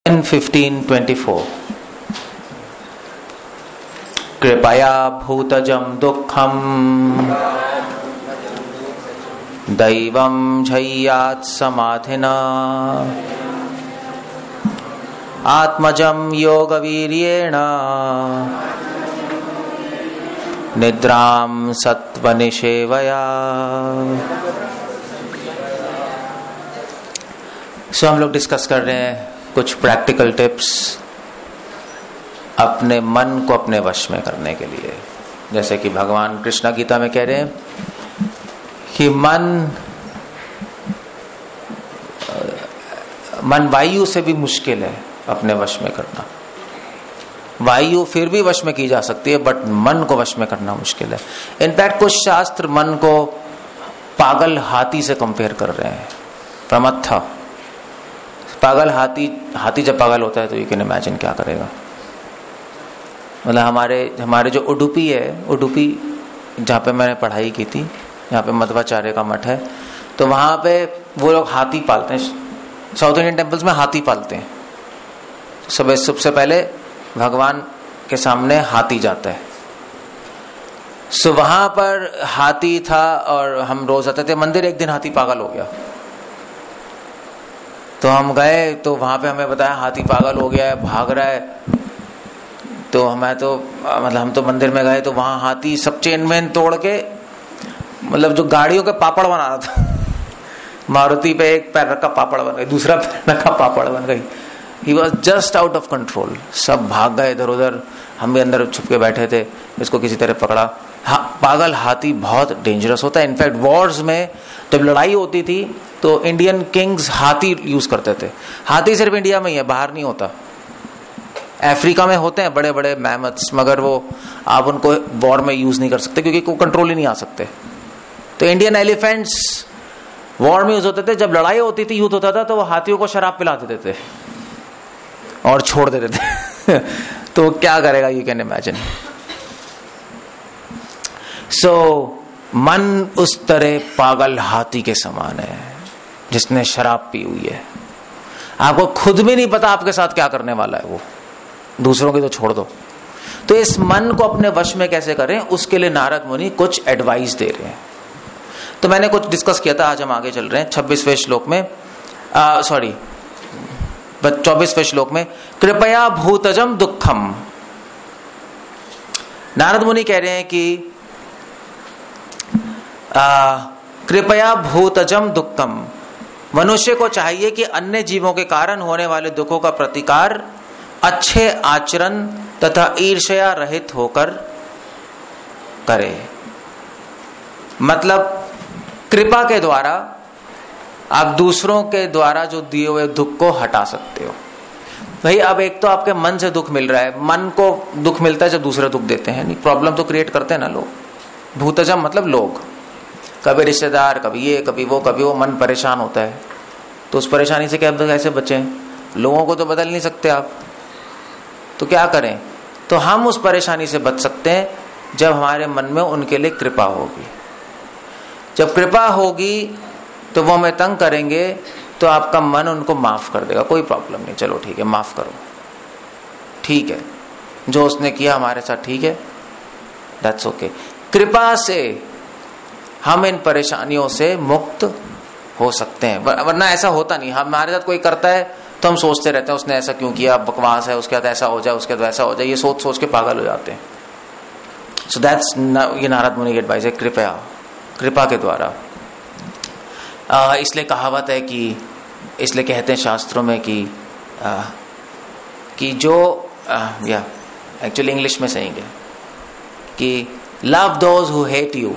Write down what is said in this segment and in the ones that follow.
15:24 कृपया भूतजं दुःखं दैवं झय्यात् समाधिना आत्मजं योगवीर्येण निद्रां सत्वनिषेवया। हम लोग डिस्कस कर रहे हैं कुछ प्रैक्टिकल टिप्स अपने मन को अपने वश में करने के लिए। जैसे कि भगवान कृष्ण गीता में कह रहे हैं कि मन वायु से भी मुश्किल है अपने वश में करना। वायु फिर भी वश में की जा सकती है, बट मन को वश में करना मुश्किल है। इनफैक्ट कुछ शास्त्र मन को पागल हाथी से कंपेयर कर रहे हैं। प्रमत्था पागल हाथी जब पागल होता है तो यू कैन इमेजिन क्या करेगा। मतलब हमारे जो उडुपी है, उडुपी जहाँ पे मैंने पढ़ाई की थी, यहाँ पे मध्वाचार्य का मठ है, तो वहां पे वो लोग हाथी पालते हैं। साउथ इंडियन टेम्पल्स में हाथी पालते हैं। सबसे पहले भगवान के सामने हाथी जाता है। सो वहां पर हाथी था और हम रोज आते थे मंदिर। एक दिन हाथी पागल हो गया तो हम गए, तो वहां पे हमें बताया हाथी पागल हो गया है, भाग रहा है। तो हम तो मंदिर में गए तो वहां हाथी सब चेन वेन तोड़ के, मतलब जो गाड़ियों के पापड़ बना रहा था। मारुति पे एक पैर रखा पापड़ बन गई, दूसरा पैर रखा पापड़ बन गई। He was just out of control. सब भाग गए इधर उधर, हम भी अंदर छुप के बैठे थे, इसको किसी तरह पकड़ा। पागल हाथी बहुत डेंजरस होता है। इनफैक्ट वॉर्स में जब लड़ाई होती थी तो इंडियन किंग्स हाथी यूज करते थे। हाथी सिर्फ इंडिया में ही है, बाहर नहीं होता। अफ्रीका में होते हैं बड़े बड़े मैमथ्स, मगर वो आप उनको वॉर में यूज नहीं कर सकते क्योंकि कोई कंट्रोल ही नहीं आ सकते। तो इंडियन एलिफेंट्स वॉर में यूज होते थे। जब लड़ाई होती थी, युद्ध होता था, तो वो हाथियों को शराब पिला देते थे और छोड़ देते थे। तो क्या करेगा, यू कैन इमेजिन। सो मन उस तरह पागल हाथी के समान है जिसने शराब पी हुई है। आपको खुद भी नहीं पता आपके साथ क्या करने वाला है वो, दूसरों की तो छोड़ दो। तो इस मन को अपने वश में कैसे करें, उसके लिए नारद मुनि कुछ एडवाइस दे रहे हैं। तो मैंने कुछ डिस्कस किया था, आज हम आगे चल रहे हैं 26वें श्लोक में, 24वें श्लोक में। कृपया भूतजम दुखम। नारद मुनि कह रहे हैं कि कृपया भूतजम दुखम। मनुष्य को चाहिए कि अन्य जीवों के कारण होने वाले दुखों का प्रतिकार अच्छे आचरण तथा ईर्ष्या रहित होकर करे। मतलब कृपा के द्वारा आप दूसरों के द्वारा जो दिए हुए दुख को हटा सकते हो। भाई अब एक तो आपके मन से दुख मिल रहा है, मन को दुख मिलता है जब दूसरे दुख देते हैं। नहीं, प्रॉब्लम तो क्रिएट करते हैं ना लोग। भूतजम मतलब लोग, कभी रिश्तेदार, कभी ये कभी वो मन परेशान होता है। तो उस परेशानी से कैसे बचें? लोगों को तो बदल नहीं सकते आप, तो क्या करें? तो हम उस परेशानी से बच सकते हैं जब हमारे मन में उनके लिए कृपा होगी। जब कृपा होगी तो वो हमें तंग करेंगे तो आपका मन उनको माफ कर देगा, कोई प्रॉब्लम नहीं, चलो ठीक है, माफ करो, ठीक है, जो उसने किया हमारे साथ ठीक है, दैट्स ओके। कृपा से हम इन परेशानियों से मुक्त हो सकते हैं, वरना ऐसा होता नहीं। हमारे साथ कोई करता है तो हम सोचते रहते हैं उसने ऐसा क्यों किया, बकवास है, उसके बाद ऐसा हो जाए, उसके बाद वैसा हो जाए, ये सोच सोच के पागल हो जाते हैं। सो दैट्स ये नारद मुनि की एडवाइस है, कृपा के द्वारा। इसलिए कहावत है कि, इसलिए कहते हैं शास्त्रों में कि जो या एक्चुअली इंग्लिश में सही है कि love those who hate you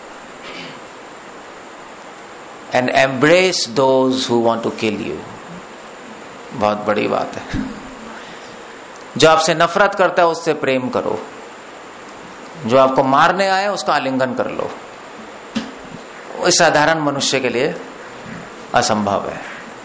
and embrace those who want to kill you. बहुत बड़ी बात है। जो आपसे नफरत करता है उससे प्रेम करो, जो आपको मारने आए उसका आलिंगन कर लो। वो साधारण मनुष्य के लिए असंभव है।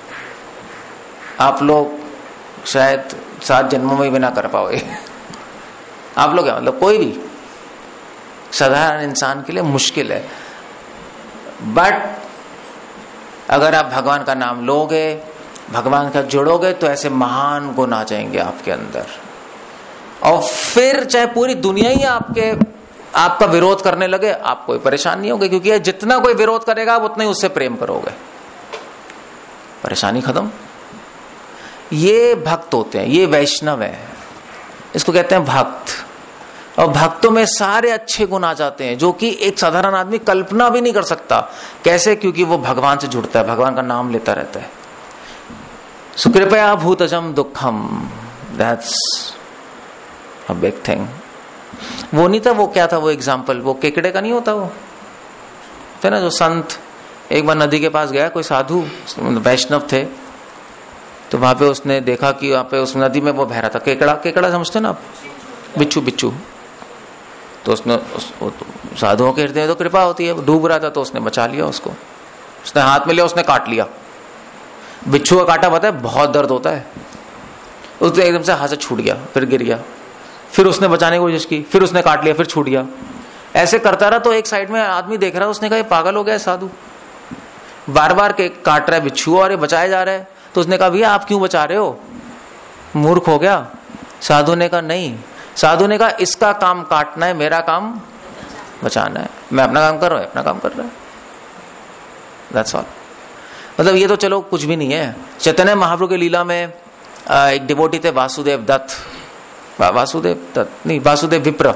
आप लोग शायद 7 जन्मों में भी ना कर पाओगे। आप लोग क्या मतलब, कोई भी साधारण इंसान के लिए मुश्किल है। बट अगर आप भगवान का नाम लोगे, भगवान का जुड़ोगे तो ऐसे महान गुण आ जाएंगे आपके अंदर, और फिर चाहे पूरी दुनिया ही आपका विरोध करने लगे, आप कोई परेशान नहीं होगे, क्योंकि जितना कोई विरोध करेगा आप उतना ही उससे प्रेम करोगे, परेशानी खत्म। ये भक्त होते हैं, ये वैष्णव है, इसको कहते हैं भक्त। और भक्तों में सारे अच्छे गुण आ जाते हैं जो कि एक साधारण आदमी कल्पना भी नहीं कर सकता। कैसे? क्योंकि वो भगवान से जुड़ता है, भगवान का नाम लेता रहता है। सुकृपया भूतजम दुखम, दैट्स अ बिग थिंग। वो नहीं था, वो क्या था वो एग्जाम्पल, वो केकड़े का नहीं होता वो थे ना, जो संत एक बार नदी के पास गया, कोई साधु वैष्णव थे, तो वहां पे उसने देखा कि वहां पे उस नदी में वो बह रहा था केकड़ा समझते ना आप, बिच्छू। तो उसने साधुओं के हृदय में तो कृपा होती है, डूब रहा था तो उसने बचा लिया उसको, उसने हाथ में लिया, उसने काट लिया। बिच्छू का काटा पता है बहुत दर्द होता है, उसने एकदम से हाथ से छूट गया, फिर गिर गया, फिर उसने बचाने की कोशिश की, फिर उसने काट लिया, फिर छूट गया, ऐसे करता रहा। तो एक साइड में आदमी देख रहा है, उसने कहा ये पागल हो गया साधु, बार बार के काट रहा है बिच्छू और ये बचाया जा रहा है। तो उसने कहा भैया आप क्यों बचा रहे हो, मूर्ख हो गया। साधु ने कहा नहीं, साधु ने कहा इसका काम काटना है, मेरा काम बचाना है, मैं अपना काम कर रहा हूं, अपना काम कर रहा है, दैट्स ऑल। मतलब ये तो चलो कुछ भी नहीं है। चैतन्य महाप्रभु की लीला में एक डिवोटी थे वासुदेव विप्र,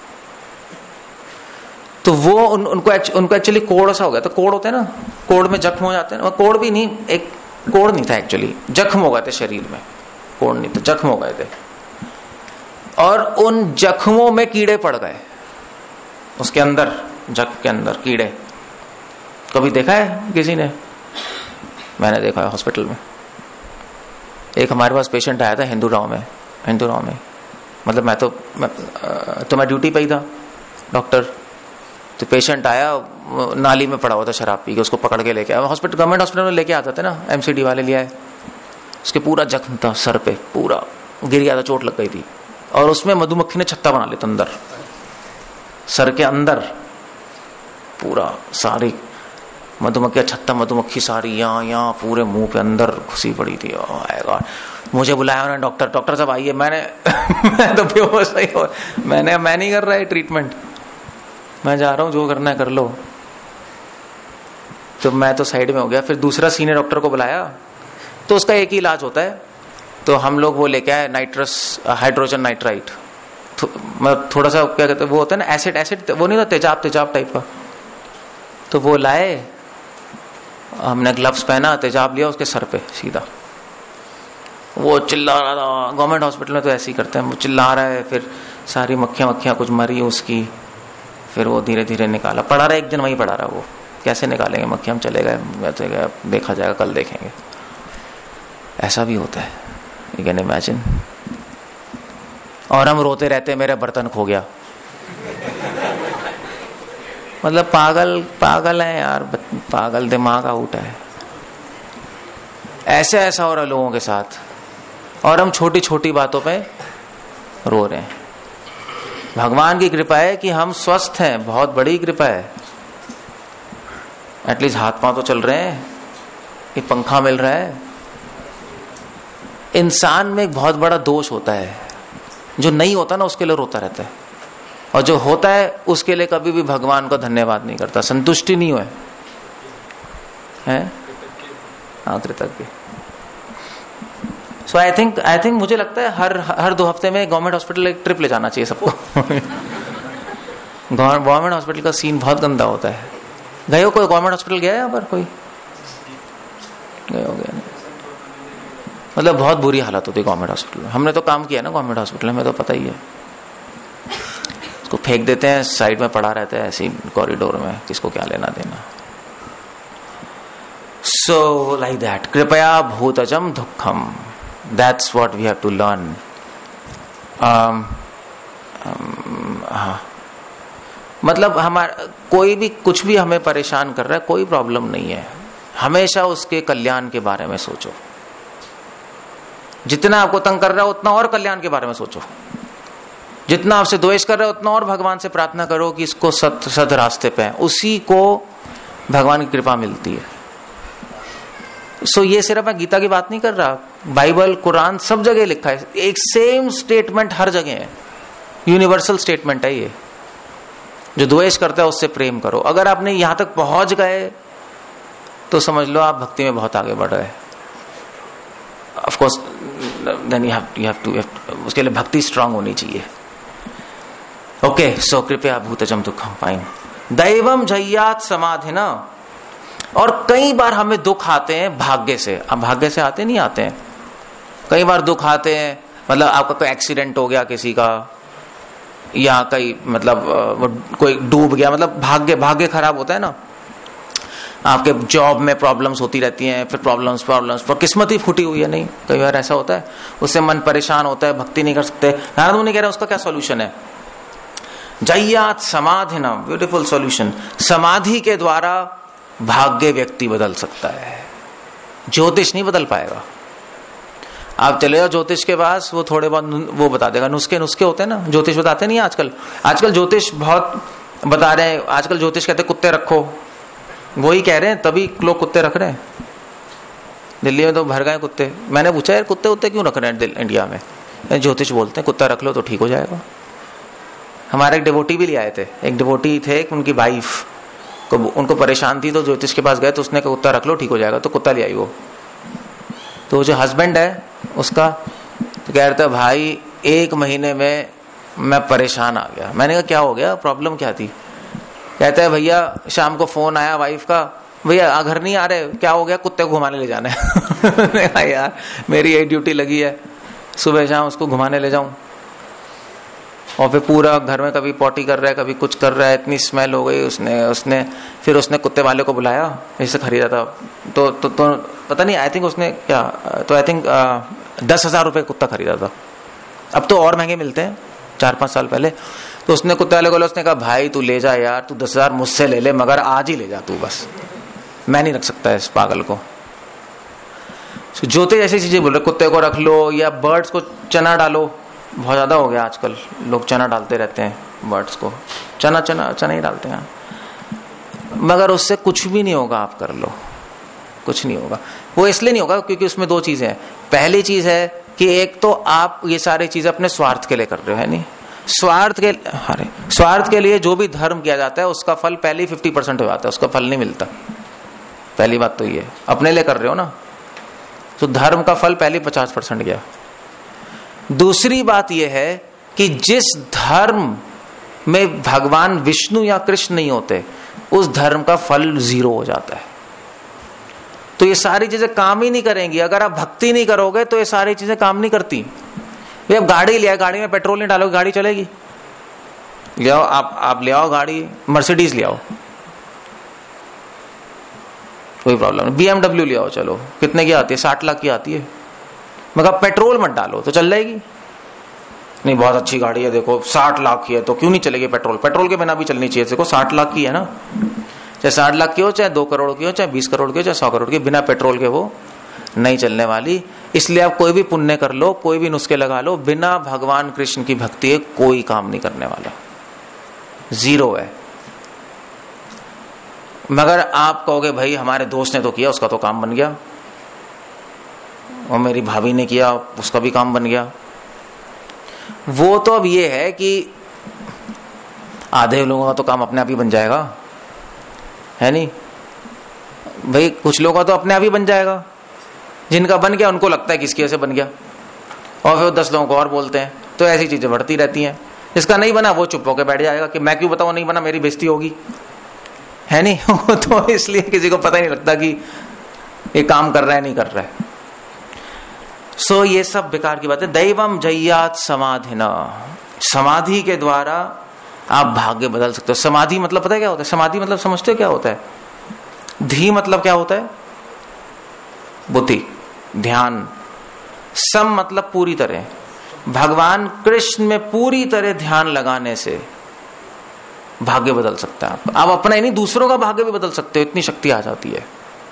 तो वो उनको एक्चुअली कोड़ सा हो गया था, कोड़ होते हैं ना, कोड़ में जख्म हो जाते हैं, कोड़ भी नहीं, एक कोड़ नहीं था एक्चुअली, जख्म हो गए थे शरीर में, कोड़ नहीं था, जख्म हो गए थे, और उन जख्मों में कीड़े पड़ गए, उसके अंदर जख्म के अंदर कीड़े। कभी देखा है किसी ने? मैंने देखा है हॉस्पिटल में। एक हमारे पास पेशेंट आया था हिंदूराव में, मतलब मैं ड्यूटी पे ही था डॉक्टर, तो पेशेंट आया नाली में पड़ा हुआ था शराब पी के, उसको पकड़ के लेके आया हॉस्पिटल, गवर्नमेंट हॉस्पिटल में लेके आते थे ना, एमसीडी वाले ले आए, उसके पूरा जख्म था सर पे, पूरा गिर गया था, चोट लग गई थी, और उसमें मधुमक्खी ने छत्ता बना लिया अंदर, सर के अंदर पूरा सारी मधुमक्खी छत्ता, मधुमक्खी सारी यहाँ पूरे मुंह के अंदर घुसी पड़ी थी। आएगा मुझे बुलाया उन्होंने, डॉक्टर साहब आइए। मैं तो बेहोश ही हो, मैं नहीं कर रहा है ट्रीटमेंट, मैं जा रहा हूँ, जो करना है कर लो। तो मैं तो साइड में हो गया। फिर दूसरा सीनियर डॉक्टर को बुलाया, तो उसका एक ही इलाज होता है, तो हम लोग वो लेके आए हाइड्रोजन नाइट्राइट, मतलब थोड़ा सा क्या कहते हैं वो होता है ना एसिड, वो नहीं होता तेजाब टाइप का, तो वो लाए, हमने ग्लव्स पहना, तेजाब लिया उसके सर पे सीधा, वो चिल्ला रहा था। गवर्नमेंट हॉस्पिटल में तो ऐसे ही करते हैं, वो चिल्ला रहा है, फिर सारी मक्खियां कुछ मरी उसकी, फिर वो धीरे धीरे निकाला, पड़ा रहा, एक दिन वहीं पड़ा रहा। वो कैसे निकालेंगे मक्खी, हम चले गए, देखा जाएगा, कल देखेंगे। ऐसा भी होता है, यू कैन इमेजिन। और हम रोते रहते हैं मेरा बर्तन खो गया, मतलब पागल है यार, पागल, दिमाग आउट है। ऐसा हो रहा है लोगों के साथ, और हम छोटी छोटी बातों पे रो रहे हैं। भगवान की कृपा है कि हम स्वस्थ हैं, बहुत बड़ी कृपा है, एटलीस्ट हाथ पांव तो चल रहे हैं, ये पंखा मिल रहा है। इंसान में एक बहुत बड़ा दोष होता है, जो नहीं होता ना उसके लिए रोता रहता है, और जो होता है उसके लिए कभी भी भगवान का धन्यवाद नहीं करता, संतुष्टि नहीं हुए है, कृतज्ञ। सो आई थिंक मुझे लगता है हर 2 हफ्ते में गवर्नमेंट हॉस्पिटल एक ट्रिप ले जाना चाहिए सबको। गवर्नमेंट हॉस्पिटल का सीन बहुत गंदा होता है। गए हो कोई गवर्नमेंट हॉस्पिटल गया है यहाँ पर? कोई गए हो गया? मतलब बहुत बुरी हालत होती है गवर्नमेंट हॉस्पिटल में। हमने तो काम किया ना गवर्नमेंट हॉस्पिटल में, तो पता ही है। उसको फेंक देते हैं, साइड में पड़ा रहता है ऐसे कॉरिडोर में, किसको क्या लेना देना। सो लाइक दैट, कृपया भूतजम दुखम, that's what we have to learn. मतलब हमारा कोई भी कुछ भी हमें परेशान कर रहा है, कोई प्रॉब्लम नहीं है, हमेशा उसके कल्याण के बारे में सोचो। जितना आपको तंग कर रहा है उतना और कल्याण के बारे में सोचो। जितना आपसे द्वेष कर रहा है उतना और भगवान से प्रार्थना करो कि इसको सद रास्ते पे है, उसी को भगवान की कृपा मिलती है। सो ये सिर्फ मैं गीता की बात नहीं कर रहा, बाइबल कुरान सब जगह लिखा है, एक सेम स्टेटमेंट हर जगह है, यूनिवर्सल स्टेटमेंट है ये, जो द्वेष करता है उससे प्रेम करो। अगर आपने यहां तक पहुंच गए तो समझ लो आप भक्ति में बहुत आगे बढ़ रहे। Of course then you have to उसके लिए भक्ति स्ट्रांग होनी चाहिए। ओके, सो कृपया भूतजम दुखम पाइन दैवम जय्यात समाधिना। और कई बार हमें दुख आते हैं भाग्य से। अब भाग्य से आते नहीं आते हैं, कई बार दुख आते हैं, मतलब आपका कोई एक्सीडेंट हो गया किसी का, या कई मतलब कोई डूब गया, मतलब भाग्य खराब होता है ना। आपके जॉब में प्रॉब्लम्स होती रहती हैं, फिर प्रॉब्लम्स पर किस्मत ही फूटी हुई है, नहीं कई बार ऐसा होता है, उससे मन परेशान होता है, भक्ति नहीं कर सकते। नारद मुनि कह रहे हैं उसका क्या सॉल्यूशन है? जय्यात समाधिना, ब्यूटीफुल सॉल्यूशन। समाधि के द्वारा भाग्य व्यक्ति बदल सकता है, ज्योतिष नहीं बदल पाएगा। आप चले जाओ ज्योतिष के पास, वो थोड़े बहुत वो बता देगा, नुस्खे होते हैं ना, ज्योतिष बताते नहीं आजकल ज्योतिष बहुत बता रहे हैं। आजकल ज्योतिष कहते कुत्ते रखो, वही कह रहे हैं, तभी लोग कुत्ते रख रहे हैं। दिल्ली में तो भर गए कुत्ते। मैंने पूछा यार कुत्ते क्यों रख रहे हैं इंडिया में? ज्योतिष बोलते हैं कुत्ता रख लो तो ठीक हो जाएगा। हमारे एक डिवोटी भी ले आए थे, एक डिवोटी थे, उनकी वाइफ को उनको परेशान थी, तो ज्योतिष के पास गए तो उसने कहा कुत्ता रख लो ठीक हो जाएगा, तो कुत्ता ले आई वो। तो जो हस्बैंड है उसका तो कह रहा था भाई 1 महीने में मैं परेशान आ गया। मैंने कहा क्या हो गया, प्रॉब्लम क्या थी? कहता है भैया शाम को फोन आया वाइफ का, भैया घर नहीं आ रहे, क्या हो गया? कुत्ते को घुमाने ले जाना है। यार मेरी यही ड्यूटी लगी है, सुबह शाम उसको घुमाने ले जाऊं, और फिर पूरा घर में कभी पॉटी कर रहा है, कभी कुछ कर रहा है, इतनी स्मेल हो गई। फिर उसने कुत्ते वाले को बुलाया, इसे खरीदा था तो पता नहीं, आई थिंक उसने क्या, तो आई थिंक 10,000 रुपए कुत्ता खरीदा था। अब तो और महंगे मिलते हैं, 4-5 साल पहले। तो उसने कुत्ते वाले को उसने कहा भाई तू ले जा यार, तू 10,000 मुझसे ले ले, मगर आज ही ले जा तू, बस मैं नहीं रख सकता इस पागल को। ज्योतिष ऐसी चीजें बोल रहे, कुत्ते को रख लो, या बर्ड्स को चना डालो, बहुत ज्यादा हो गया आजकल, लोग चना डालते रहते हैं बर्ड्स को, चना ही डालते हैं, मगर उससे कुछ भी नहीं होगा। आप कर लो, कुछ नहीं होगा। वो इसलिए नहीं होगा क्योंकि उसमें 2 चीजें हैं। पहली चीज है कि एक तो आप ये सारी चीजें अपने स्वार्थ के लिए कर रहे हो, है नहीं? स्वार्थ के लिए जो भी धर्म किया जाता है उसका फल पहले ही 50% हो जाता है, उसका फल नहीं मिलता। पहली बात तो ये, अपने लिए कर रहे हो ना, तो धर्म का फल पहले 50% गया। दूसरी बात यह है कि जिस धर्म में भगवान विष्णु या कृष्ण नहीं होते, उस धर्म का फल 0 हो जाता है। तो ये सारी चीजें काम ही नहीं करेंगी अगर आप भक्ति नहीं करोगे, तो ये सारी चीजें काम नहीं करती। अब गाड़ी ले आओ, गाड़ी में पेट्रोल नहीं डालोगे गाड़ी चलेगी? ले आओ आप ले आओ गाड़ी, मर्सिडीज ले आओ, कोई प्रॉब्लम नहीं। BMW ले आओ, चलो कितने की आती है? 60 लाख की आती है, मगर पेट्रोल मत डालो तो चल जाएगी? नहीं, बहुत अच्छी गाड़ी है देखो, 60 लाख की है, तो क्यों नहीं चलेगी? पेट्रोल के बिना भी चलनी चाहिए। देखो 60 लाख की है ना, चाहे 60 लाख की हो, चाहे 2 करोड़ की हो, चाहे 20 करोड़ की हो, चाहे 100 करोड़ की, बिना पेट्रोल के वो नहीं चलने वाली। इसलिए आप कोई भी पुण्य कर लो, कोई भी नुस्खे लगा लो, बिना भगवान कृष्ण की भक्ति है कोई काम नहीं करने वाला, 0 है। मगर आप कहोगे भाई हमारे दोस्त ने तो किया, उसका तो काम बन गया, और मेरी भाभी ने किया, उसका भी काम बन गया। वो तो अब ये है कि आधे लोगों का तो काम अपने आप ही बन जाएगा, है नहीं भाई? कुछ लोगों का तो अपने आप ही बन जाएगा, जिनका बन गया उनको लगता है किसकी वजह से बन गया, और फिर 10 लोगों को और बोलते हैं। तो ऐसी चीजें बढ़ती रहती हैं। जिसका नहीं बना वो चुप होकर बैठ जाएगा कि मैं क्यों बताऊं नहीं बना, मेरी बेइज्जती होगी, है नहीं? तो इसलिए किसी को पता ही नहीं लगता कि ये काम कर रहा है नहीं कर रहा है। सो ये सब बेकार की बात है। दैवम जय्यात समाधिना, समाधि के द्वारा आप भाग्य बदल सकते हो। समाधि मतलब पता है क्या होता है? समाधि मतलब समझते हो क्या होता है? धी मतलब क्या होता है? बुद्धि, ध्यान। सम मतलब पूरी तरह। भगवान कृष्ण में पूरी तरह ध्यान लगाने से भाग्य बदल सकता है। आप अपना ही नहीं दूसरों का भाग्य भी बदल सकते हो, इतनी शक्ति आ जाती है।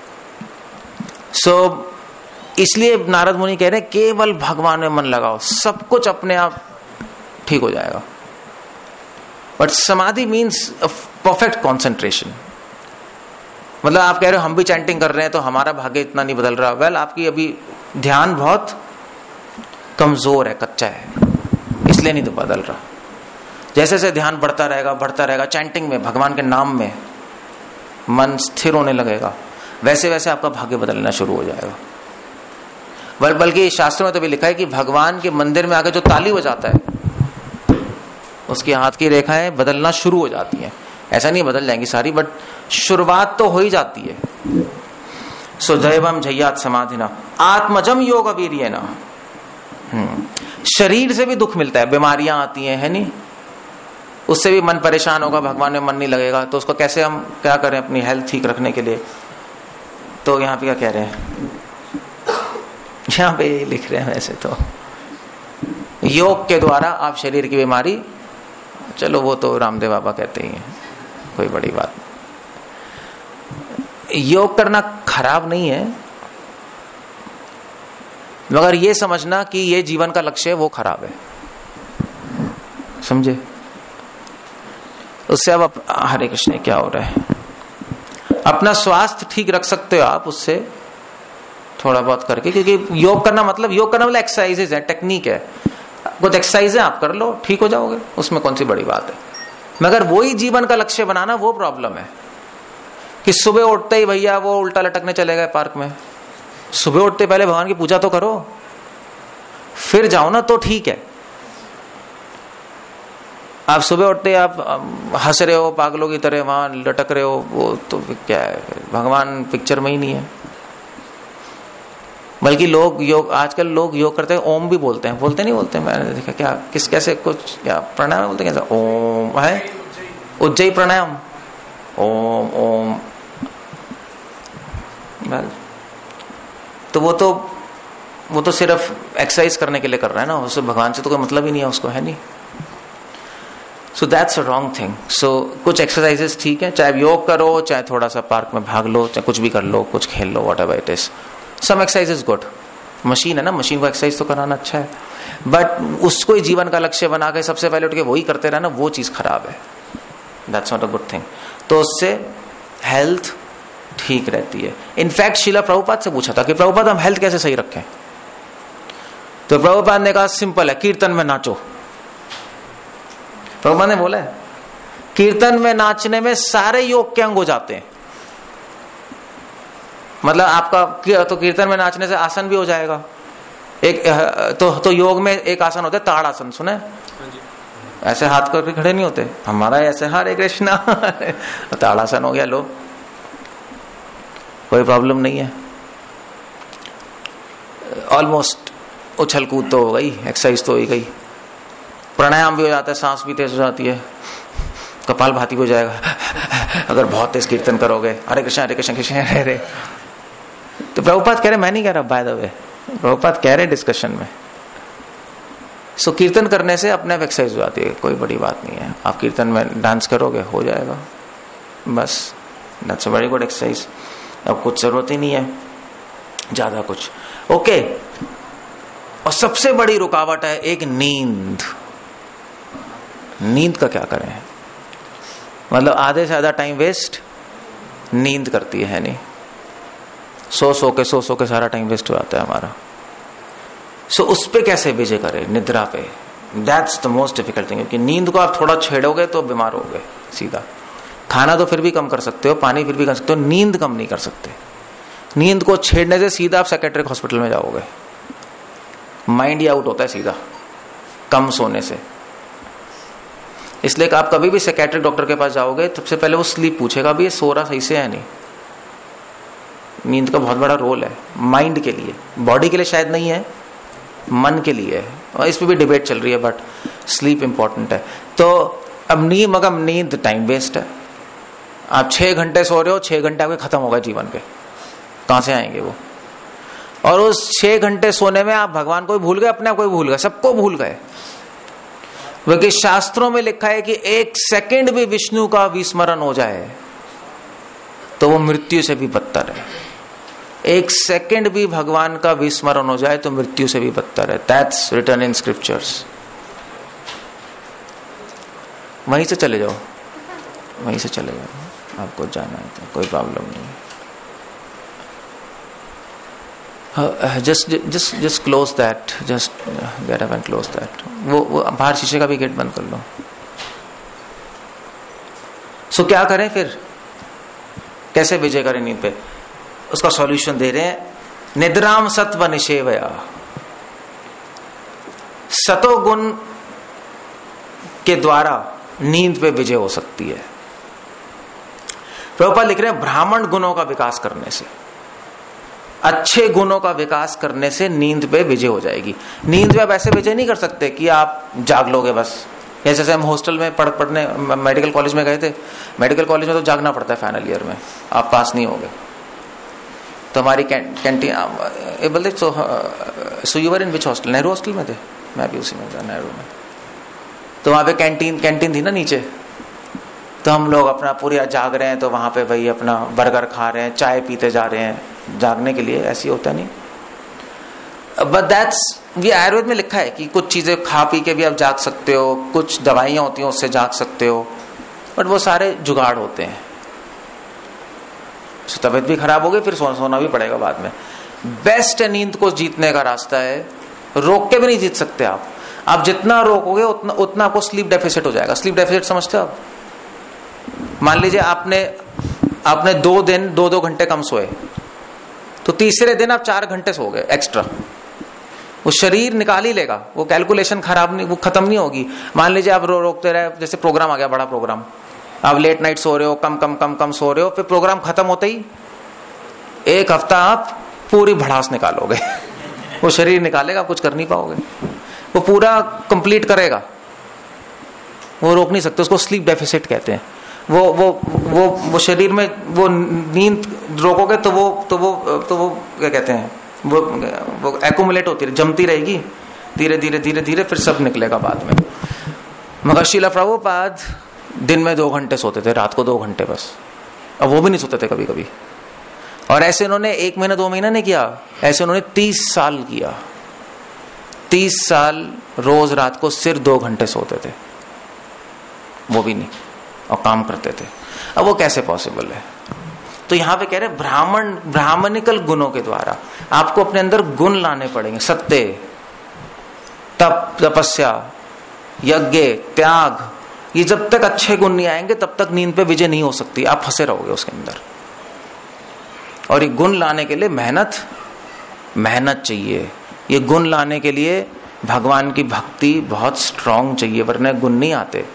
सो इसलिए नारद मुनि कह रहे हैं केवल भगवान में मन लगाओ, सब कुछ अपने आप ठीक हो जाएगा। बट समाधि मीन्स परफेक्ट कॉन्सेंट्रेशन, मतलब आप कह रहे हो हम भी चैंटिंग कर रहे हैं तो हमारा भाग्य इतना नहीं बदल रहा। वेल, आपकी अभी ध्यान बहुत कमजोर है, कच्चा है, इसलिए नहीं तो बदल रहा। जैसे जैसे ध्यान बढ़ता रहेगा, चैंटिंग में, भगवान के नाम में मन स्थिर होने लगेगा, वैसे वैसे आपका भाग्य बदलना शुरू हो जाएगा। बल्कि शास्त्रों में तो भी लिखा है कि भगवान के मंदिर में आकर जो ताली बजाता है उसके हाथ की रेखाएं बदलना शुरू हो जाती हैं। ऐसा नहीं बदल जाएंगी सारी, बट शुरुआत तो हो ही जाती है। सो दैवम जय्यात समाधिना आत्मजम योग वीर्येन। शरीर से भी दुख मिलता है, बीमारियां आती हैं, है नहीं, उससे भी मन परेशान होगा, भगवान में मन नहीं लगेगा, तो उसको कैसे हम क्या करें अपनी हेल्थ ठीक रखने के लिए। तो यहाँ पे क्या कह रहे हैं, यहाँ पे लिख रहे हैं वैसे तो योग के द्वारा आप शरीर की बीमारी, चलो वो तो रामदेव बाबा कहते ही हैं, कोई बड़ी बात। योग करना खराब नहीं है, मगर ये समझना कि ये जीवन का लक्ष्य है वो खराब है, समझे। उससे अब हरे कृष्ण क्या हो रहा है, अपना स्वास्थ्य ठीक रख सकते हो आप उससे थोड़ा बहुत करके, क्योंकि योग करना मतलब एक्सरसाइजेज है, टेक्निक है, कुछ एक्सरसाइज है आप कर लो ठीक हो जाओगे, उसमें कौन सी बड़ी बात है। मगर वही जीवन का लक्ष्य बनाना वो प्रॉब्लम है कि सुबह उठते ही भैया वो उल्टा लटकने चले गए पार्क में। सुबह उठते पहले भगवान की पूजा तो करो, फिर जाओ ना, तो ठीक है। आप सुबह उठते आप हंस रहे हो पागलों की तरह, वहां लटक रहे हो, वो तो क्या है, भगवान पिक्चर में ही नहीं है। बल्कि लोग योग, आजकल लोग योग करते हैं ओम भी बोलते हैं, बोलते नहीं बोलते, मैंने देखा क्या किस कैसे कुछ क्या प्राणायाम बोलते हैं, कैसा ओम है, उज्जयी प्राणायाम, ओम ओम। तो वो तो सिर्फ एक्सरसाइज करने के लिए कर रहा है ना, उससे भगवान से तो कोई मतलब ही नहीं है उसको, है नहीं। So that's a wrong thing. So कुछ एक्सरसाइजेस ठीक है, चाहे योग करो, चाहे थोड़ा सा पार्क में भाग लो, चाहे कुछ भी कर लो, कुछ खेल लो, whatever it is, some exercise is good. Machine है ना, मशीन को एक्सरसाइज तो कराना अच्छा है, बट उसको ही जीवन का लक्ष्य बना के सबसे पहले उठ के वही करते रहना, वो चीज खराब है, that's not a good thing. तो उससे हेल्थ ठीक रहती है। इनफैक्ट शिला प्रभुपाद से पूछा था कि प्रभुपाद हम हेल्थ कैसे सही रखें, तो प्रभुपाद ने कहा सिंपल है, कीर्तन में नाचो। प्रभुपाद ने बोला है कीर्तन में नाचने में सारे योग के अंग हो जाते हैं। मतलब आपका तो कीर्तन में नाचने से आसन भी हो जाएगा। एक तो योग में एक आसन होता है ताड़ आसन, सुने? ऐसे हाथ करके खड़े नहीं होते, हमारा ऐसे हरे कृष्णा ताड़ आसन हो गया, लो कोई प्रॉब्लम नहीं है। ऑलमोस्ट उछल कूद तो हो गई, एक्सरसाइज तो हो गई, प्राणायाम भी हो जाता है, सांस भी तेज हो जाती है, कपाल भाती हो जाएगा अगर बहुत तेज कीर्तन करोगे, हरे कृष्ण कृष्ण हरे हरे। तो प्रभुपाद कह रहे, मैं नहीं कह रहा बाय द वे, प्रभुपाद कह रहे डिस्कशन में। सो कीर्तन करने से अपने आप एक्सरसाइज हो जाती है, कोई बड़ी बात नहीं है। आप कीर्तन में डांस करोगे, हो जाएगा, बस that's a very good exercise. अब कुछ जरूरत ही नहीं है ज्यादा कुछ, ओके। और सबसे बड़ी रुकावट है एक नींद। नींद का क्या करें, मतलब आधे से ज्यादा टाइम वेस्ट नींद करती है नहीं, सो के सारा टाइम वेस्ट हो जाता है हमारा। सो उस पे कैसे विजय करें, निद्रा पे, that's the most difficult thing. क्योंकि नींद को आप थोड़ा छेड़ोगे तो बीमार होगे सीधा। खाना तो फिर भी कम कर सकते हो, पानी फिर भी कर सकते हो, नींद कम नहीं कर सकते। नींद को छेड़ने से सीधा आप साइकियाट्रिक हॉस्पिटल में जाओगे, माइंड ही आउट होता है सीधा कम सोने से। इसलिए आप कभी भी साइकियाट्रिक डॉक्टर के पास जाओगे, सबसे पहले वो स्लीप पूछेगा, भी ये सो रहा सही से है नहीं। नींद का बहुत बड़ा रोल है माइंड के लिए, बॉडी के लिए शायद नहीं है, मन के लिए है, और इस पे भी डिबेट चल रही है, बट स्लीप इंपॉर्टेंट है। तो अब नींद टाइम वेस्ट है। आप 6 घंटे सो रहे हो, 6 घंटे आपके खत्म हो गए जीवन के, कहां से आएंगे वो? और उस 6 घंटे सोने में आप भगवान को भी भूल गए, अपने आप को भी भूल गए, सबको भूल गए। क्योंकि शास्त्रों में लिखा है कि 1 सेकंड भी विष्णु का विस्मरण हो जाए तो वो मृत्यु से भी बदतर है। 1 सेकंड भी भगवान का विस्मरण हो जाए तो मृत्यु से भी बदतर है। That's written in scriptures. वहीं से चले जाओ, वहीं से चले जाओ, आपको जाना है तो कोई प्रॉब्लम नहीं है। Just close that, just get up and close that. वो बाहर शीशे का भी गेट बंद कर लो। सो क्या करें फिर, कैसे विजय करें नींद पे? उसका सॉल्यूशन दे रहे हैं, निद्राम सत्व निषेवया। सतोगुण के द्वारा नींद पे विजय हो सकती है। प्रभुपाद लिख रहे हैं ब्राह्मण गुणों का विकास करने से, अच्छे गुणों का विकास करने से नींद पे विजय हो जाएगी। नींद पे आप ऐसे विजय नहीं कर सकते कि आप जाग लोगे बस। जैसे हम हॉस्टल में पढ़ने मेडिकल कॉलेज में गए थे, मेडिकल कॉलेज में तो जागना पड़ता है फाइनल ईयर में, आप पास नहीं होगे। तो हमारी कैंटीन बोलते so you were in which hostel? Nehru hostel में थे, मैं भी उसी में था, नेहरू में। तो वहां पे कैंटीन थी ना नीचे, तो हम लोग अपना पूरी रात जाग रहे हैं, तो वहां पे भाई अपना बर्गर खा रहे हैं, चाय पीते जा रहे हैं जागने के लिए। ऐसी होता नहीं, बट दैट्स, ये आयुर्वेद में लिखा है कि कुछ चीजें खा पी के भी आप जाग सकते हो, कुछ दवाइयां होती हैं उससे जाग सकते हो, बट वो सारे जुगाड़ होते हैं। तबीयत भी खराब हो गई, फिर सोना भी पड़ेगा बाद में। बेस्ट है नींद को जीतने का रास्ता है, रोक के भी नहीं जीत सकते आप जितना रोकोगे उतना आपको स्लीप डेफिसिट हो जाएगा। स्लीप डेफिसिट समझते हो आप? मान लीजिए आपने 2 दिन 2-2 घंटे कम सोए, तो तीसरे दिन आप 4 घंटे सो गए एक्स्ट्रा। वो शरीर निकाल ही लेगा, वो कैलकुलेशन खराब नहीं, वो खत्म नहीं होगी। मान लीजिए आप रोकते रहे, जैसे प्रोग्राम आ गया, बड़ा प्रोग्राम, आप लेट नाइट सो रहे हो, कम सो रहे हो, फिर प्रोग्राम खत्म होते ही 1 हफ्ता आप पूरी भड़ास निकालोगे। वो शरीर निकालेगा, कुछ कर नहीं पाओगे, वो पूरा कंप्लीट करेगा, वो रोक नहीं सकते। उसको स्लीप डेफिसिट कहते हैं। वो शरीर में वो नींद रोकोगे तो वो क्या कहते हैं, वो एक्यूमुलेट होती रहे, जमती रहेगी, धीरे धीरे फिर सब निकलेगा बाद में। मगर श्रील प्रभुपाद दिन में 2 घंटे सोते थे, रात को 2 घंटे बस। अब वो भी नहीं सोते थे कभी कभी। और ऐसे उन्होंने 1 महीना 2 महीना नहीं किया, ऐसे उन्होंने 30 साल किया। 30 साल रोज रात को सिर्फ 2 घंटे सोते थे, वो भी नहीं, और काम करते थे। अब वो कैसे पॉसिबल है? तो यहां पे कह रहे ब्राह्मणिकल गुणों के द्वारा आपको अपने अंदर गुण लाने पड़ेंगे। सत्य, तप, तपस्या, यज्ञ, त्याग, ये जब तक अच्छे गुण नहीं आएंगे तब तक नींद पे विजय नहीं हो सकती। आप फंसे रहोगे उसके अंदर। और ये गुण लाने के लिए मेहनत चाहिए। ये गुण लाने के लिए भगवान की भक्ति बहुत स्ट्रांग चाहिए, वरना गुण नहीं आते।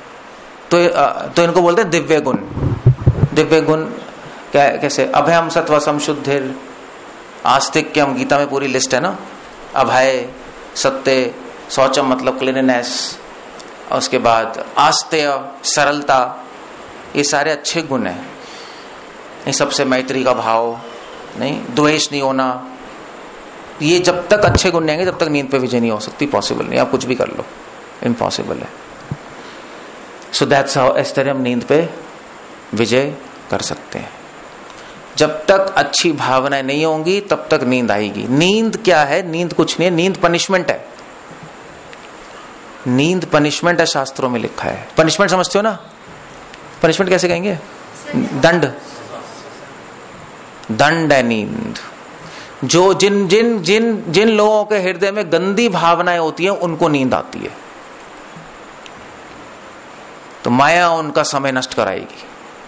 तो इनको बोलते हैं दिव्य गुण। दिव्य गुण कैसे? अभयम सत्वसम शुद्धिर आस्तिक्यम, गीता में पूरी लिस्ट है ना। अभय, सत्य, शौचम मतलब क्लीननेस, और उसके बाद आस्तेय सरलता, ये सारे अच्छे गुण हैं। ये सबसे मैत्री का भाव नहीं, द्वेष नहीं होना, ये जब तक अच्छे गुण नहीं आएंगे तब तक नींद पे विजय नहीं हो सकती। पॉसिबल नहीं, आप कुछ भी कर लो, इम्पॉसिबल है। सो दैट्स हाउ इस तरह हम नींद पे विजय कर सकते हैं। जब तक अच्छी भावनाएं नहीं होंगी तब तक नींद आएगी। नींद क्या है? नींद कुछ नहीं है, नींद पनिशमेंट है। नींद पनिशमेंट है, शास्त्रों में लिखा है। पनिशमेंट समझते हो ना? पनिशमेंट कैसे कहेंगे? दंड है नींद। जो जिन लोगों के हृदय में गंदी भावनाएं होती हैं उनको नींद आती है, तो माया उनका समय नष्ट कराएगी,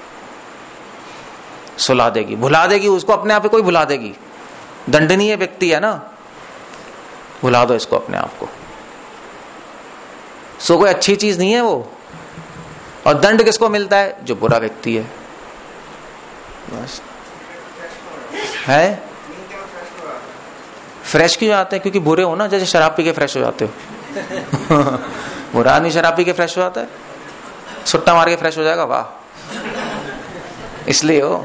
सुला देगी, भुला देगी उसको, अपने आप ही कोई भुला देगी। दंडनीय व्यक्ति है ना, भुला दो इसको अपने आप को। सो कोई अच्छी चीज नहीं है वो। और दंड किसको मिलता है? जो बुरा व्यक्ति है। बस है। फ्रेश क्यों आते हैं? क्योंकि बुरे हो ना, जैसे शराब पी के फ्रेश हो जाते हो। बुरा आदमी शराब पी के फ्रेश हो जाता है, सुट्टा मार के फ्रेश हो जाएगा, वाह, इसलिए हो।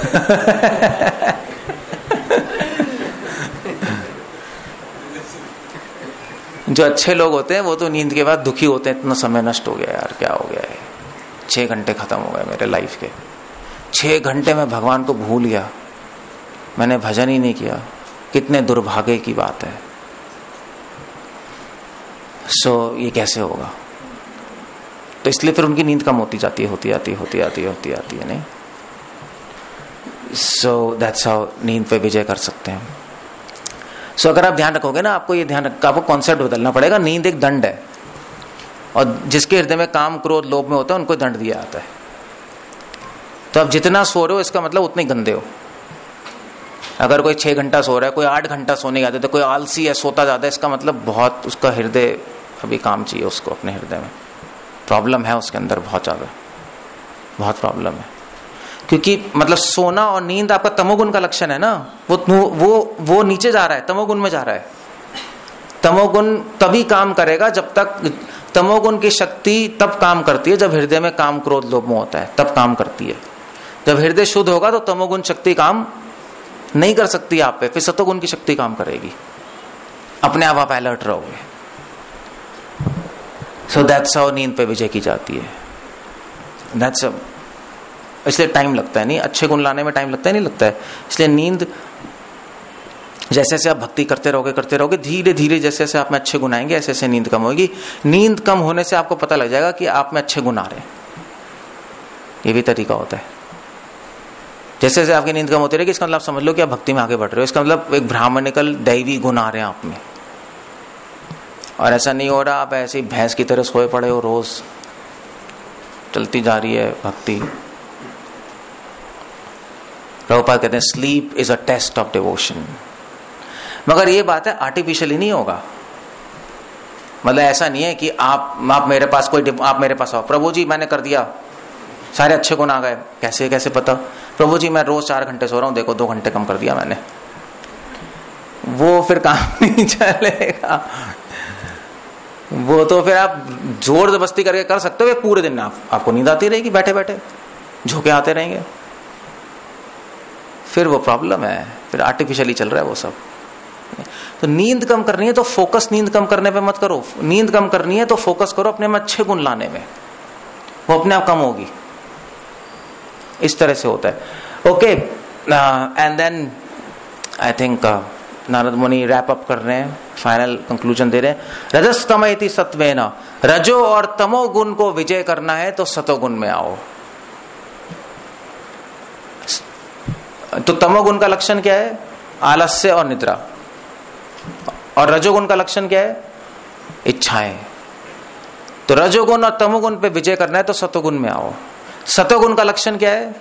जो अच्छे लोग होते हैं वो तो नींद के बाद दुखी होते हैं, इतना समय नष्ट हो गया यार, क्या हो गया है, 6 घंटे खत्म हो गए मेरे लाइफ के, 6 घंटे में भगवान को भूल गया, मैंने भजन ही नहीं किया, कितने दुर्भाग्य की बात है। सो ये कैसे होगा? तो इसलिए फिर उनकी नींद कम होती जाती है नहीं। सो दैट्स हाउ नींद पे विजय कर सकते हैं। सो अगर आप ध्यान रखोगे ना, आपको ये ध्यान रखा, आपको कॉन्सेप्ट बदलना पड़ेगा। नींद एक दंड है, और जिसके हृदय में काम क्रोध लोभ में होता है उनको दंड दिया जाता है। तो आप जितना सो रहे हो इसका मतलब उतने गंदे हो। अगर कोई 6 घंटा सो रहा है, कोई 8 घंटा सोने की आदत है, कोई आलसी है, सोता ज्यादा है, इसका मतलब बहुत उसका हृदय अभी काम चाहिए उसको, अपने हृदय में प्रॉब्लम है उसके अंदर, बहुत ज्यादा, बहुत प्रॉब्लम है। क्योंकि मतलब सोना और नींद आपका तमोगुण का लक्षण है ना, वो नीचे जा रहा है, तमोगुण में जा रहा है। तमोगुण तभी काम करेगा जब तक, तमोगुण की शक्ति तब काम करती है जब हृदय में काम क्रोध लोभ मोह होता है, तब काम करती है। जब हृदय शुद्ध होगा तो तमोगुण शक्ति काम नहीं कर सकती आप पे, फिर सतोगुण की शक्ति काम करेगी, अपने आप अलर्ट रहोगे। सो दैट्स हाउ नींद पे विजय की जाती है। दैट्स इसलिए टाइम लगता है, नहीं अच्छे गुण लाने में टाइम लगता है, नहीं लगता है। इसलिए नींद जैसे जैसे आप भक्ति करते रहोगे, धीरे धीरे जैसे जैसे आप में अच्छे गुण आएंगे, ऐसे ऐसे नींद कम होगी। नींद कम होने से आपको पता लग जाएगा कि आप में अच्छे गुण आ रहे हैं। ये भी तरीका होता है। जैसे जैसे आपकी नींद कम होती रहेगी, इसका मतलब आप समझ लो कि आप भक्ति में आगे बढ़ रहे हो। इसका मतलब एक ब्राह्मणिकल दैवी गुण आ रहे हैं आप में। और ऐसा नहीं हो रहा आप ऐसे ही भैंस की तरह सोए पड़े हो, रोज चलती जा रही है भक्ति। प्रभुपाद कहते हैं sleep is a test of devotion. मगर ये बात है आर्टिफिशियली नहीं होगा। मतलब ऐसा नहीं है कि आप मेरे पास आप मेरे पास आओ, प्रभु जी मैंने कर दिया, सारे अच्छे गुण आ गए। कैसे कैसे पता? प्रभु जी मैं रोज 4 घंटे सो रहा हूं, देखो 2 घंटे कम कर दिया मैंने। वो फिर काम नहीं चलेगा। वो तो फिर आप जोर जबरदस्ती करके कर सकते हो, पूरे दिन आपको नींद आती रहेगी, बैठे बैठे झोंके आते रहेंगे, फिर वो प्रॉब्लम है, फिर आर्टिफिशियली चल रहा है वो सब। तो नींद कम करनी है तो फोकस नींद कम करने पे मत करो। नींद कम करनी है तो फोकस करो अपने में अच्छे गुण लाने में, वो अपने आप कम होगी। इस तरह से होता है। Okay, and then I think Narad Muni wrap up कर रहे हैं, फाइनल कंक्लूजन दे रहे हैं। रजस्तम इति सत्वेन, रजो और तमो गुण को विजय करना है तो सतोगुण में आओ। तो तमोगुण का लक्षण क्या है? आलस्य और निद्रा। और रजोगुण का लक्षण क्या है? इच्छाएं। तो रजोगुण और तमोगुण पे विजय करना है तो सतोगुण में आओ। सतोगुण का लक्षण क्या है?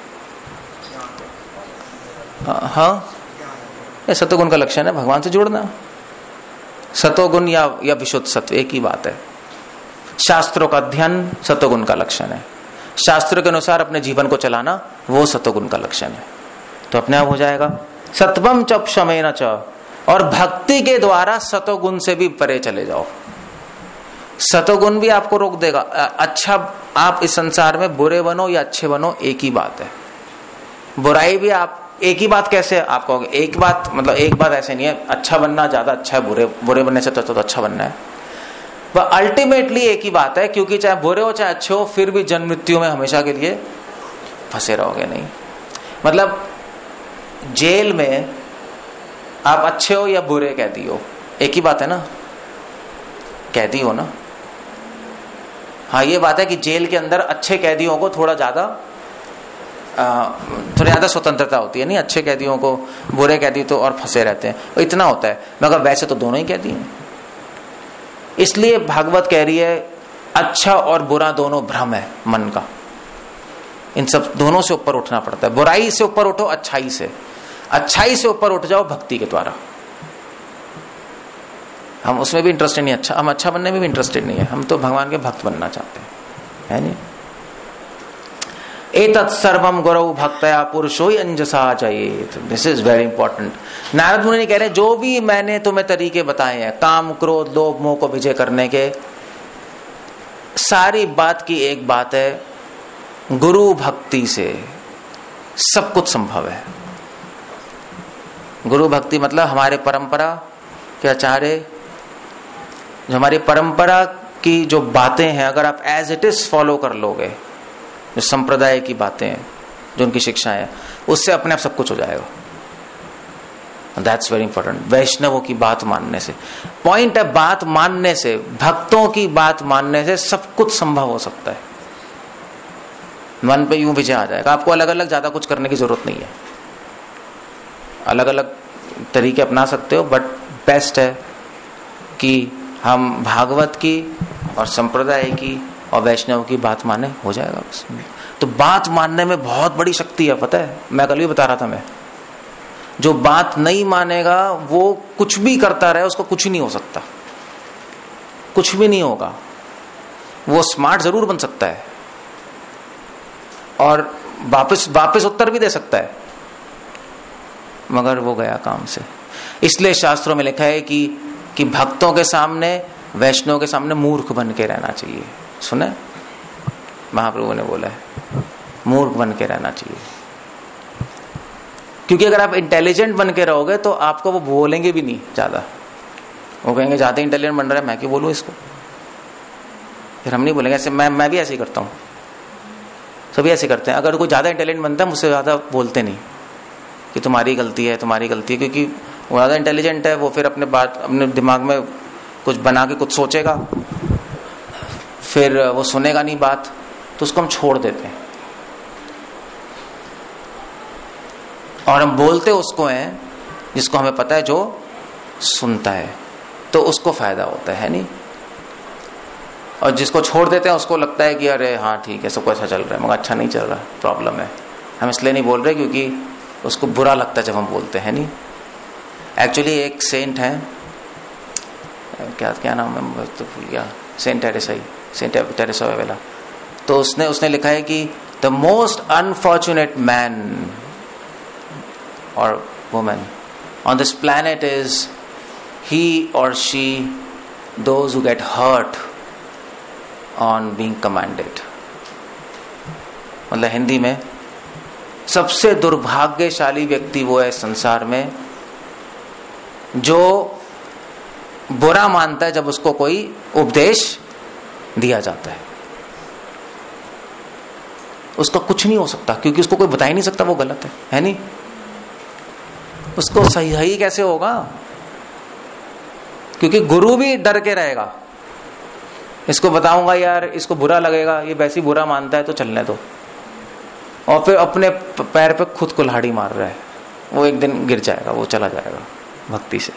हाँ, ये सतोगुण का लक्षण है भगवान से जुड़ना। सतोगुण या विशुद्ध सत्व एक ही बात है। शास्त्रों का अध्ययन सतोगुण का लक्षण है। शास्त्रों के अनुसार अपने जीवन को चलाना वो सतोगुण का लक्षण है। तो अपने आप हो जाएगा। सत्वम च क्षमेन च, और भक्ति के द्वारा सतोगुण से भी परे चले जाओ। सतोगुण भी आपको रोक देगा। अच्छा, आप इस संसार में बुरे बनो या अच्छे बनो एक ही बात है। बुराई भी आप एक ही बात कैसे आप कहोगे? एक बात मतलब एक बात ऐसे नहीं है अच्छा बनना ज्यादा अच्छा है, बुरे बनने से तो अच्छा बनना है। वह अल्टीमेटली एक ही बात है, क्योंकि चाहे बुरे हो चाहे अच्छे हो, फिर भी जन्म मृत्यु में हमेशा के लिए फंसे रहोगे। नहीं मतलब जेल में आप अच्छे हो या बुरे कैदी हो, एक ही बात है ना, कैदी हो ना। हाँ, ये बात है कि जेल के अंदर अच्छे कैदियों को थोड़ा ज्यादा स्वतंत्रता होती है। नहीं, अच्छे कैदियों को, बुरे कैदी तो और फंसे रहते हैं, इतना होता है। मगर वैसे तो दोनों ही कैदी हैं। इसलिए भागवत कह रही है अच्छा और बुरा दोनों भ्रम है मन का। इन सब दोनों से ऊपर उठना पड़ता है। बुराई से ऊपर उठो अच्छाई से, अच्छाई से ऊपर उठ जाओ भक्ति के द्वारा। हम उसमें भी इंटरेस्टेड नहीं, हम अच्छा बनने में भी इंटरेस्टेड नहीं है। हम तो भगवान के भक्त बनना चाहते हैं, है नहीं। एतत् सर्वम गुरु भक्तया पुरुषो अंजसा जयेत। This is very important. Narad Muni कह रहे हैं जो भी मैंने तुम्हें तरीके बताए हैं काम क्रोध लोभ मोह को विजय करने के, सारी बात की एक बात है, गुरु भक्ति से सब कुछ संभव है। गुरु भक्ति मतलब हमारे परंपरा के आचार्य, जो हमारी परंपरा की जो बातें हैं अगर आप एज इट इज फॉलो कर लोगे, जो संप्रदाय की बातें हैं, जो उनकी शिक्षाएं हैं, उससे अपने आप सब कुछ हो जाएगा। That's very important. वैष्णवों की बात मानने से, पॉइंट है बात मानने से, भक्तों की बात मानने से सब कुछ संभव हो सकता है। मन पे यूं विजय आ जाएगा। आपको अलग अलग ज्यादा कुछ करने की जरूरत नहीं है। अलग अलग तरीके अपना सकते हो, बट बेस्ट है कि हम भागवत की और संप्रदाय की और वैष्णव की बात माने, हो जाएगा बस। तो बात मानने में बहुत बड़ी शक्ति है, पता है, मैं कल भी बता रहा था। मैं जो बात नहीं मानेगा वो कुछ भी करता रहे, उसको कुछ नहीं हो सकता, कुछ भी नहीं होगा। वो स्मार्ट जरूर बन सकता है और वापस उत्तर भी दे सकता है, मगर वो गया काम से। इसलिए शास्त्रों में लिखा है कि भक्तों के सामने, वैष्णव के सामने मूर्ख बन के रहना चाहिए। सुने, महाप्रभु ने बोला है मूर्ख बन के रहना चाहिए, क्योंकि अगर आप इंटेलिजेंट बन के रहोगे तो आपको वो बोलेंगे भी नहीं ज्यादा। वो कहेंगे ज्यादा इंटेलिजेंट बन रहा है, मैं क्यों बोलूं इसको, फिर हम नहीं बोलेंगे। ऐसे मैं भी ऐसे ही करता हूँ, सभी ऐसे करते हैं। अगर कोई ज्यादा इंटेलिजेंट बनता है, मुझसे ज्यादा बोलते नहीं कि तुम्हारी गलती है, तुम्हारी गलती है, क्योंकि वो ज्यादा इंटेलिजेंट है, वो फिर अपने दिमाग में कुछ बना के कुछ सोचेगा, फिर वो सुनेगा नहीं बात, तो उसको हम छोड़ देते हैं। और हम बोलते उसको हैं जिसको हमें पता है जो सुनता है, तो उसको फायदा होता है नहीं। और जिसको छोड़ देते हैं उसको लगता है कि अरे हाँ ठीक है, सबको अच्छा चल रहा है, मगर अच्छा नहीं चल रहा, प्रॉब्लम है। हम इसलिए नहीं बोल रहे क्योंकि उसको बुरा लगता है जब हम बोलते हैं नहीं। एक्चुअली एक सेंट है, क्या नाम है तो भूल गया, सेंट टेरेसा वेला, तो उसने लिखा है कि the most unfortunate man or woman on this planet is he or she, those who get hurt on being commanded. मतलब हिंदी में सबसे दुर्भाग्यशाली व्यक्ति वो है संसार में जो बुरा मानता है जब उसको कोई उपदेश दिया जाता है। उसका कुछ नहीं हो सकता क्योंकि उसको कोई बता ही नहीं सकता वो गलत है नहीं। उसको सही कैसे होगा, क्योंकि गुरु भी डर के रहेगा। इसको बताऊंगा यार, इसको बुरा लगेगा, ये वैसे ही बुरा मानता है तो चलने दो, और फिर अपने पैर पे खुद कुल्हाड़ी मार रहा है, वो एक दिन गिर जाएगा, वो चला जाएगा भक्ति से।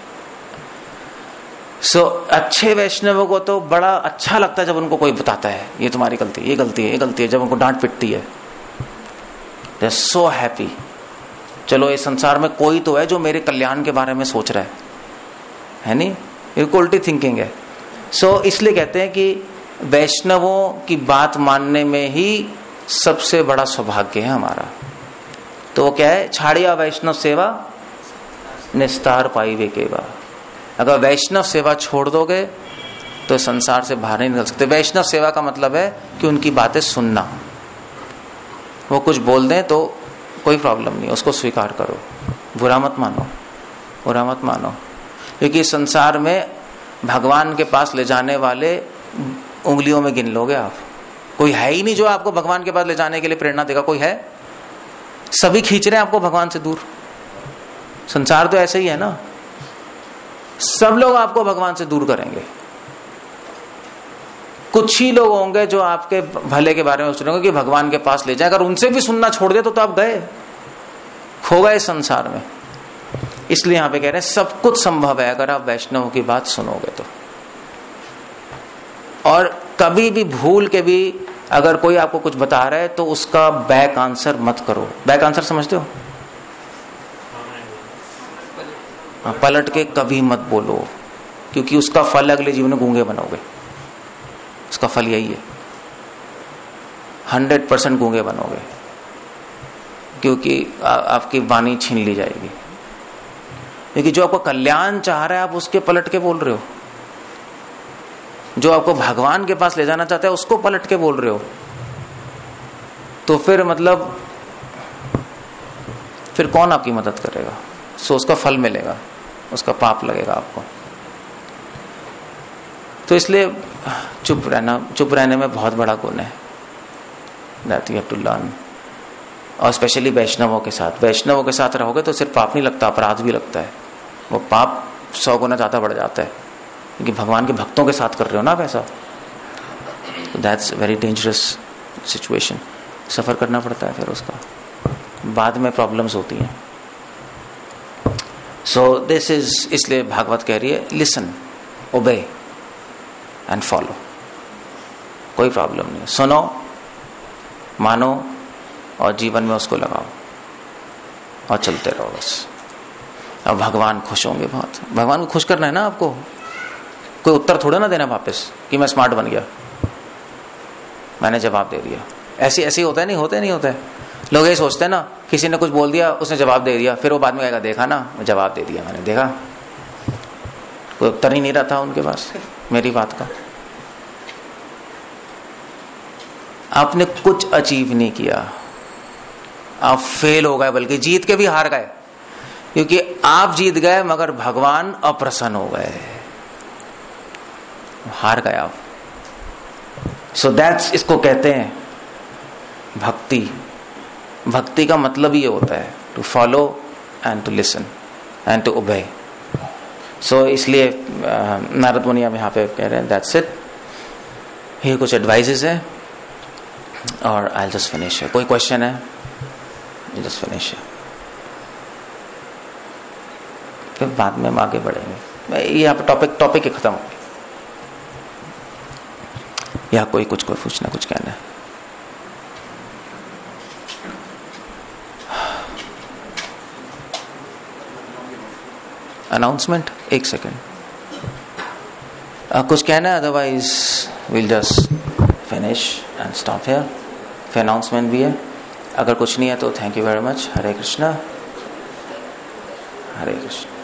अच्छे वैष्णवों को तो बड़ा अच्छा लगता है जब उनको कोई बताता है ये तुम्हारी गलती है, ये गलती है, ये गलती है, जब उनको डांट पिटती है, दे आर सो हैप्पी। चलो इस संसार में कोई तो है जो मेरे कल्याण के बारे में सोच रहा है नहीं, इक्वलिटी थिंकिंग है। इसलिए कहते हैं कि वैष्णवों की बात मानने में ही सबसे बड़ा सौभाग्य है हमारा। तो वो क्या है, छाड़िया वैष्णव सेवा निस्तार पाई वे केवा। अगर वैष्णव सेवा छोड़ दोगे तो संसार से बाहर नहीं निकल सकते। वैष्णव सेवा का मतलब है कि उनकी बातें सुनना, वो कुछ बोल दें तो कोई प्रॉब्लम नहीं, उसको स्वीकार करो, बुरा मत मानो, क्योंकि इस संसार में भगवान के पास ले जाने वाले उंगलियों में गिन लोगे आप। कोई है ही नहीं जो आपको भगवान के पास ले जाने के लिए प्रेरणा देगा, कोई है? सभी खींच रहे हैं आपको भगवान से दूर। संसार तो ऐसे ही है ना, सब लोग आपको भगवान से दूर करेंगे। कुछ ही लोग होंगे जो आपके भले के बारे में सोचेंगे कि भगवान के पास ले जाए। अगर उनसे भी सुनना छोड़ दे तो आप गए, खो गए संसार में। इसलिए यहां पे कह रहे हैं सब कुछ संभव है अगर आप वैष्णव की बात सुनोगे तो। और कभी भी भूल के भी अगर कोई आपको कुछ बता रहा है तो उसका बैक आंसर मत करो। बैक आंसर समझते हो? पलट के कभी मत बोलो, क्योंकि उसका फल अगले जीवन में गूंगे बनोगे। उसका फल यही है, 100% गूंगे बनोगे, क्योंकि आपकी वाणी छीन ली जाएगी। क्योंकि जो आपको कल्याण चाह रहा है आप उसके पलट के बोल रहे हो, जो आपको भगवान के पास ले जाना चाहता है उसको पलट के बोल रहे हो, तो फिर मतलब फिर कौन आपकी मदद करेगा? उसका फल मिलेगा, उसका पाप लगेगा आपको। तो इसलिए चुप रहने में बहुत बड़ा गुण है, that you have to learn. और स्पेशली वैष्णवों के साथ रहोगे तो सिर्फ पाप नहीं लगता, अपराध भी लगता है। वो पाप 100 गुना ज्यादा बढ़ जाता है, क्योंकि भगवान के भक्तों के साथ कर रहे हो ना वैसा। That's very dangerous situation, suffer करना पड़ता है फिर उसका, बाद में प्रॉब्लम्स होती हैं। सो दिस इज, इसलिए भागवत कह रही है लिसन, ओबे एंड फॉलो। कोई प्रॉब्लम नहीं, सुनो, मानो और जीवन में उसको लगाओ और चलते रहो बस। और भगवान खुश होंगे बहुत। भगवान को खुश करना है ना आपको, कोई उत्तर थोड़ा ना देना वापस कि मैं स्मार्ट बन गया, मैंने जवाब दे दिया। ऐसे ऐसे होता है, नहीं होता है, नहीं होता है। लोग ये सोचते हैं ना, किसी ने कुछ बोल दिया, उसने जवाब दे दिया, फिर वो बाद में कहेगा देखा ना, मैं जवाब दे दिया, मैंने देखा। कोई उत्तर ही नहीं रहा था उनके पास मेरी बात का। आपने कुछ अचीव नहीं किया, आप फेल हो गए, बल्कि जीत के भी हार गए, क्योंकि आप जीत गए मगर भगवान अप्रसन्न हो गए, हार गए आप। सो दैट्स, इसको कहते हैं भक्ति। भक्ति का मतलब ये होता है to follow and to listen and to obey. So इसलिए नारद मुनि अब यहाँ पे कह रहे हैं दैट्स इट। ये कुछ एडवाइजेस है और आई जस्ट फिनिश। कोई क्वेश्चन है? जस्ट फिनिश, फिर बाद में हम आगे बढ़ेंगे। यहाँ पे टॉपिक ही खत्म हो गया। या कोई पूछना, कुछ कहना है? अनाउंसमेंट, एक सेकेंड, कुछ कहना है? Otherwise will just finish and stop here. फिर अनाउंसमेंट भी है। अगर कुछ नहीं है तो thank you very much. Hare Krishna, Hare Krishna.